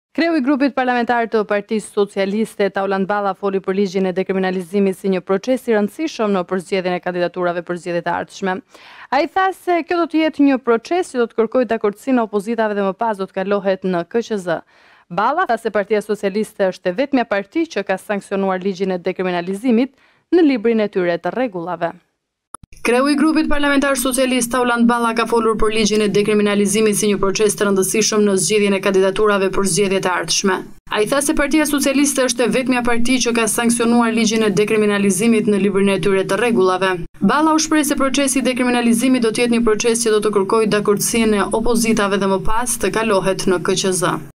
Kreu i grupit parlamentar të Partisë Socialiste, Tauland Balla, foli për ligjin e dekriminalizimit si një proces i rëndësishëm në përzgjedhjen e kandidaturave për zgjedhjet e ardhshme. Ai tha se kjo do të jetë një proces që do të kërkojë dakordsinë e opozitave dhe më pas do të kalohet në KQZ. Balla tha se Partia Socialiste është e vetmja parti që ka sankcionuar ligjin e dekriminalizimit në librin e tyre të rregullave. Kreu i grupit parlamentar socialist Tauland Balla ka folur për ligjin e dekriminalizimit si një proces të rëndësishëm në zgjedhjen e kandidaturave për zgjedhjet e ardhshme. Ai tha se Partia Socialiste është e vetmja parti që ka sankcionuar ligjin e dekriminalizimit në librin e tyre të rregullave. Balla u shpreh se procesi i dekriminalizimit do të jetë një proces që do të kërkojë dakordsinë e opozitave dhe më pas të kalohet në KQZ.